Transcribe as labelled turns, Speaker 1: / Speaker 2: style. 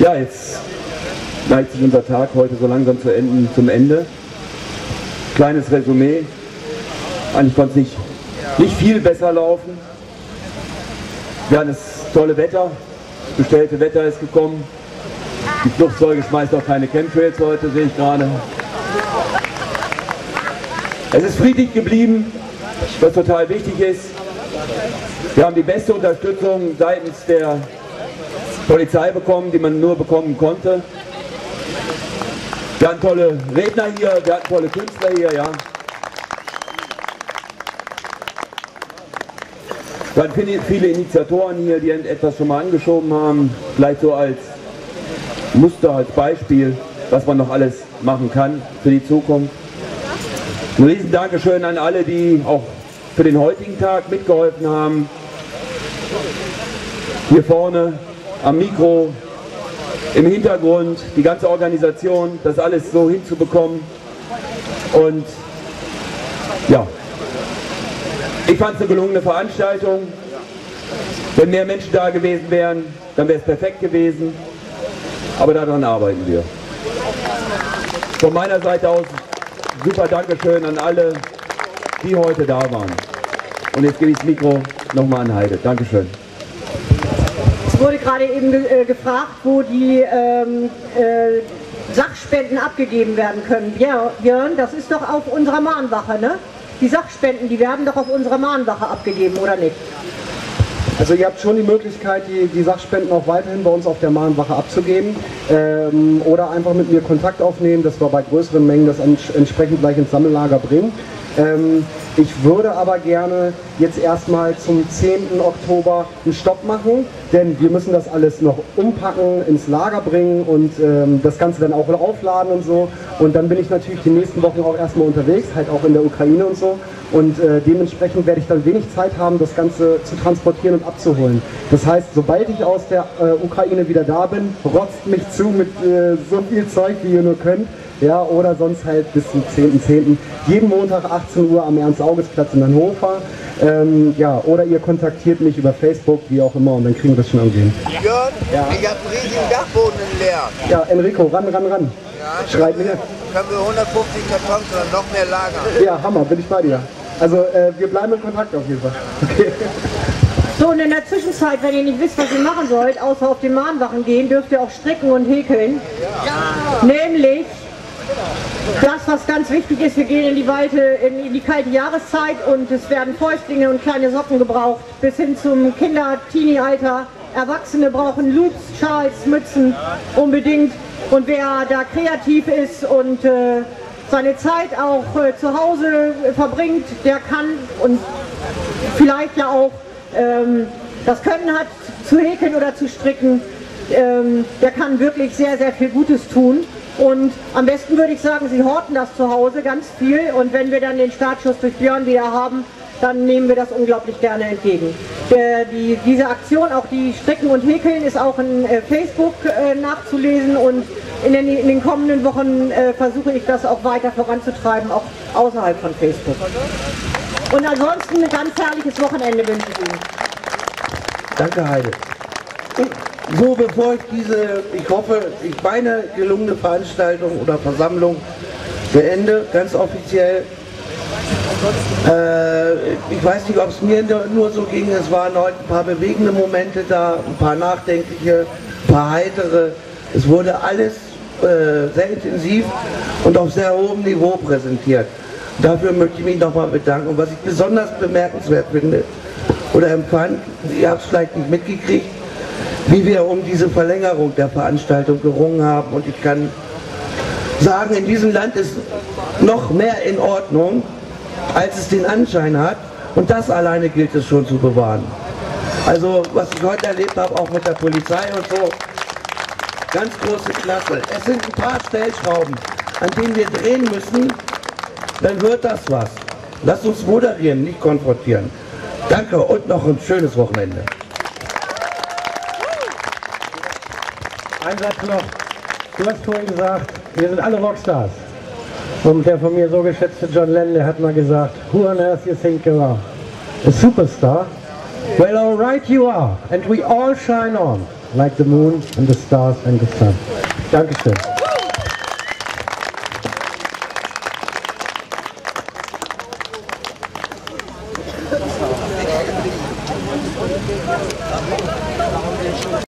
Speaker 1: Ja, jetzt neigt sich unser Tag heute so langsam zum Ende. Kleines Resümee. Eigentlich konnte es nicht viel besser laufen. Wir hatten das tolle Wetter. Das bestellte Wetter ist gekommen. Die Flugzeuge schmeißen auch keine Chemtrails heute, sehe ich gerade. Es ist friedlich geblieben, was total wichtig ist. Wir haben die beste Unterstützung seitens der Polizei bekommen, die man nur bekommen konnte. Wir hatten tolle Redner hier, wir hatten tolle Künstler hier, ja. Wir hatten viele Initiatoren hier, die etwas schon mal angeschoben haben, vielleicht so als Muster, als Beispiel, was man noch alles machen kann für die Zukunft. Ein riesen Dankeschön an alle, die auch für den heutigen Tag mitgeholfen haben. Hier vorne am Mikro, im Hintergrund, die ganze Organisation, das alles so hinzubekommen. Und ja, ich fand es eine gelungene Veranstaltung. Wenn mehr Menschen da gewesen wären, dann wäre es perfekt gewesen. Aber daran arbeiten wir. Von meiner Seite aus super Dankeschön an alle, die heute da waren. Und jetzt gebe ich das Mikro nochmal an Heide. Dankeschön.
Speaker 2: Es wurde gerade eben gefragt, wo die Sachspenden abgegeben werden können. Björn, das ist doch auf unserer Mahnwache, ne? Die Sachspenden, die werden doch auf unserer Mahnwache abgegeben, oder nicht?
Speaker 3: Also ihr habt schon die Möglichkeit, die Sachspenden auch weiterhin bei uns auf der Mahnwache abzugeben oder einfach mit mir Kontakt aufnehmen, dass wir bei größeren Mengen das entsprechend gleich ins Sammellager bringen. Ich würde aber gerne jetzt erstmal zum 10. Oktober einen Stopp machen, denn wir müssen das alles noch umpacken, ins Lager bringen und das Ganze dann auch aufladen und so. Und dann bin ich natürlich die nächsten Wochen auch erstmal unterwegs, halt auch in der Ukraine und so. Und dementsprechend werde ich dann wenig Zeit haben, das Ganze zu transportieren und abzuholen. Das heißt, sobald ich aus der Ukraine wieder da bin, rotzt mich zu mit so viel Zeug, wie ihr nur könnt. Ja, oder sonst halt bis zum 10.10. Jeden Montag 18 Uhr am Ernst-August-Platz in Hannover. Ja, oder ihr kontaktiert mich über Facebook, wie auch immer, und dann kriegen wir das schon irgendwie hin.
Speaker 4: Björn, ja. Ich habe einen riesigen Dachboden leer.
Speaker 3: Ja, Enrico, ran.
Speaker 4: Ja,
Speaker 3: Schreib mir.
Speaker 4: Können wir 150 Kartons oder noch mehr lagern?
Speaker 3: Ja, Hammer, bin ich bei dir. Also, wir bleiben in Kontakt auf jeden Fall. Okay.
Speaker 2: So, und in der Zwischenzeit, wenn ihr nicht wisst, was ihr machen sollt, außer auf die Mahnwachen gehen, dürft ihr auch stricken und häkeln. Ja. Nämlich das, was ganz wichtig ist, wir gehen in die kalte Jahreszeit und es werden Fäustlinge und kleine Socken gebraucht, bis hin zum Kinder-Teenie-Alter. Erwachsene brauchen Loops, Schals, Mützen unbedingt. Und wer da kreativ ist und seine Zeit auch zu Hause verbringt, der kann und vielleicht ja auch das Können hat, zu häkeln oder zu stricken, der kann wirklich sehr, sehr viel Gutes tun. Und am besten würde ich sagen, Sie horten das zu Hause ganz viel und wenn wir dann den Startschuss durch Björn wieder haben, dann nehmen wir das unglaublich gerne entgegen. Diese Aktion, auch die Stricken und Häkeln, ist auch in Facebook nachzulesen und in den kommenden Wochen versuche ich das auch weiter voranzutreiben, auch außerhalb von Facebook. Und ansonsten ein ganz herrliches Wochenende wünsche ich Ihnen.
Speaker 5: Danke, Heide. So, bevor ich ich hoffe, meine gelungene Veranstaltung oder Versammlung beende, ganz offiziell. Ich weiß nicht, ob es mir nur so ging, es waren heute ein paar bewegende Momente da, ein paar nachdenkliche, ein paar heitere. Es wurde alles sehr intensiv und auf sehr hohem Niveau präsentiert. Dafür möchte ich mich nochmal bedanken. Und was ich besonders bemerkenswert finde oder empfand, ihr habt es vielleicht nicht mitgekriegt, wie wir um diese Verlängerung der Veranstaltung gerungen haben. Und ich kann sagen, in diesem Land ist noch mehr in Ordnung, als es den Anschein hat. Und das alleine gilt es schon zu bewahren. Also was ich heute erlebt habe, auch mit der Polizei und so, ganz große Klasse. Es sind ein paar Stellschrauben, an denen wir drehen müssen, dann wird das was. Lasst uns moderieren, nicht konfrontieren. Danke und noch ein schönes Wochenende.
Speaker 6: Ein Satz noch. Du hast vorhin gesagt, wir sind alle Rockstars. Und der von mir so geschätzte John Lennon, der hat mal gesagt, who on earth you think you are? A superstar? Well, all right you are. And we all shine on. like the moon and the stars and the sun. Dankeschön.
Speaker 4: Ja.